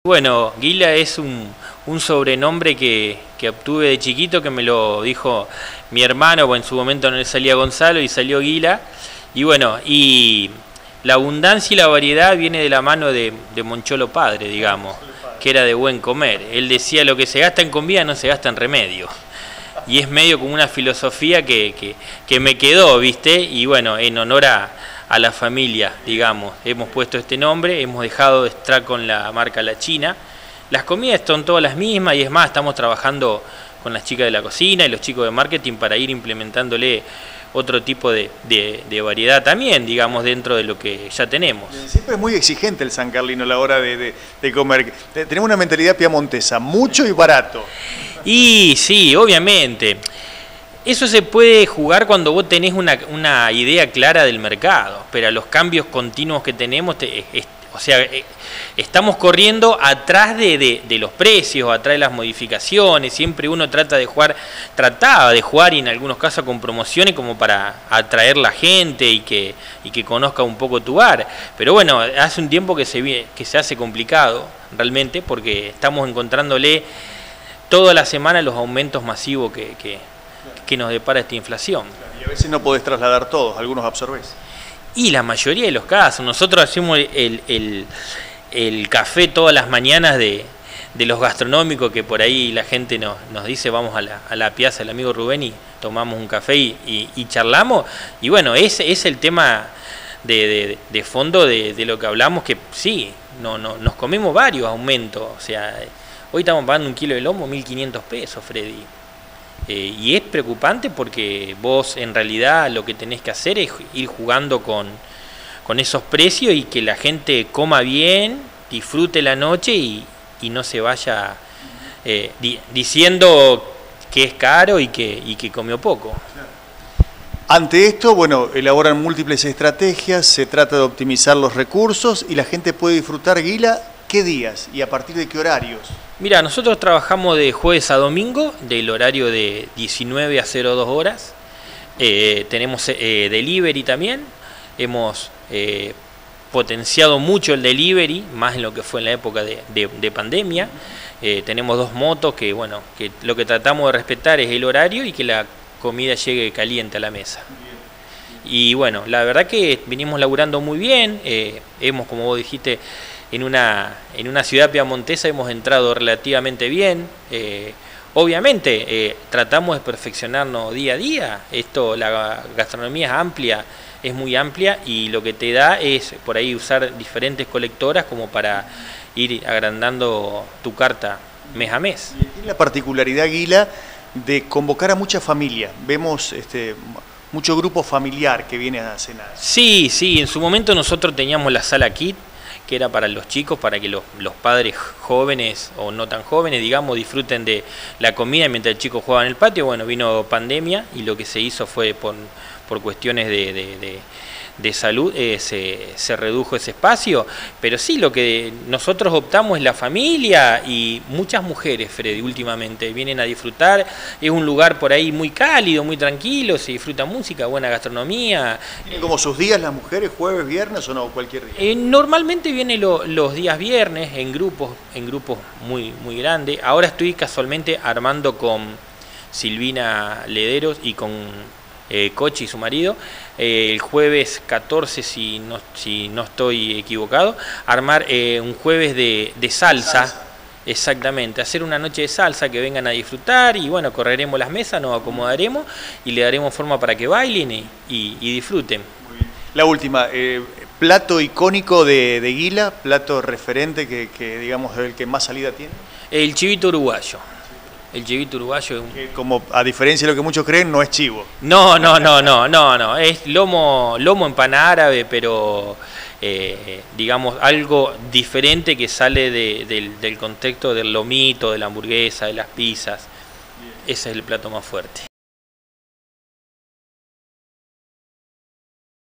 Bueno, Guila es un sobrenombre que obtuve de chiquito, que me lo dijo mi hermano, pues en su momento no le salía Gonzalo y salió Guila. Y bueno, y la abundancia y la variedad viene de la mano de Moncholo padre, digamos, que era de buen comer. Él decía: lo que se gasta en comida no se gasta en remedio. Y es medio como una filosofía que me quedó, ¿viste? Y bueno, en honor a la familia, digamos, hemos puesto este nombre, hemos dejado de estar con la marca La China. Las comidas son todas las mismas y es más, estamos trabajando con las chicas de la cocina y los chicos de marketing para ir implementándole otro tipo de variedad también, digamos, dentro de lo que ya tenemos. Siempre es muy exigente el sancarlino a la hora de comer. Tenemos una mentalidad piamontesa, mucho y barato. Y sí, obviamente. Eso se puede jugar cuando vos tenés una idea clara del mercado, pero a los cambios continuos que tenemos, o sea, estamos corriendo atrás de los precios, atrás de las modificaciones. Siempre uno trataba de jugar, y en algunos casos con promociones, como para atraer la gente y que conozca un poco tu bar. Pero bueno, hace un tiempo que se hace complicado realmente, porque estamos encontrándole toda la semana los aumentos masivos que nos depara esta inflación. Y a veces no podés trasladar todos, algunos absorbés. Y la mayoría de los casos, nosotros hacemos el café todas las mañanas de los gastronómicos, que por ahí la gente nos dice: vamos a la piazza del amigo Rubén y tomamos un café y charlamos. Y bueno, ese es el tema de fondo de lo que hablamos, que sí, nos comemos varios aumentos. O sea, hoy estamos pagando un kilo de lomo 1.500 pesos, Freddy. Y es preocupante, porque vos en realidad lo que tenés que hacer es ir jugando con esos precios, y que la gente coma bien, disfrute la noche y no se vaya diciendo que es caro y que comió poco. Ante esto, bueno, elaboran múltiples estrategias, se trata de optimizar los recursos, y la gente puede disfrutar Guila, ¿qué días y a partir de qué horarios? Mira, nosotros trabajamos de jueves a domingo, del horario de 19 a 02 horas. Tenemos delivery también. Hemos potenciado mucho el delivery, más en lo que fue en la época de pandemia. Tenemos 2 motos que, bueno, que lo que tratamos de respetar es el horario y que la comida llegue caliente a la mesa. Y bueno, la verdad que venimos laburando muy bien. Hemos, como vos dijiste, en una ciudad piamontesa hemos entrado relativamente bien. Obviamente tratamos de perfeccionarnos día a día. La gastronomía es amplia, es muy amplia, y lo que te da es por ahí usar diferentes colectoras como para ir agrandando tu carta mes a mes. Y tiene la particularidad, Guila, de convocar a mucha familia. Vemos mucho grupo familiar que viene a cenar. Sí, en su momento nosotros teníamos la sala Kit, que era para los chicos, para que los padres jóvenes o no tan jóvenes, digamos, disfruten de la comida mientras el chico juega en el patio. Bueno, vino pandemia y lo que se hizo fue por cuestiones de salud, se redujo ese espacio. Pero sí, lo que nosotros optamos es la familia, y muchas mujeres, Freddy, últimamente vienen a disfrutar. Es un lugar por ahí muy cálido, muy tranquilo, se disfruta música, buena gastronomía. ¿Tienen como sus días las mujeres, jueves, viernes o no, cualquier día? Normalmente vienen los días viernes en grupos muy grandes. Ahora estoy casualmente armando con Silvina Lederos y con Cochi y su marido, el jueves 14, si no estoy equivocado, armar un jueves de salsa. Exactamente, hacer una noche de salsa, que vengan a disfrutar, y bueno, correremos las mesas, nos acomodaremos y le daremos forma para que bailen y disfruten. Muy bien. La última, plato icónico de Guila, plato referente que digamos es el que más salida tiene. El chivito uruguayo. El chivito uruguayo es que, como a diferencia de lo que muchos creen, no es chivo. No, es lomo en pana árabe, pero digamos algo diferente, que sale del contexto del lomito, de la hamburguesa, de las pizzas. Ese es el plato más fuerte.